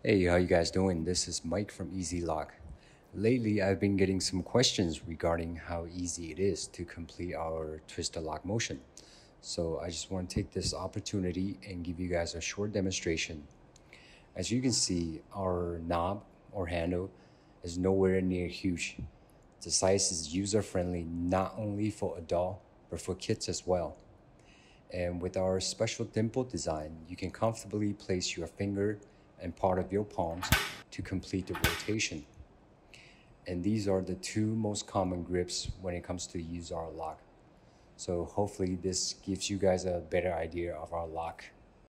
Hey, how you guys doing? This is Mike from Easy Lock. Lately, I've been getting some questions regarding how easy it is to complete our twisted lock motion. So I just want to take this opportunity and give you guys a short demonstration. As you can see, our knob or handle is nowhere near huge. The size is user-friendly not only for adult, but for kids as well. And with our special dimple design, you can comfortably place your finger and part of your palms to complete the rotation. And these are the two most common grips when it comes to use our lock. So hopefully this gives you guys a better idea of our lock.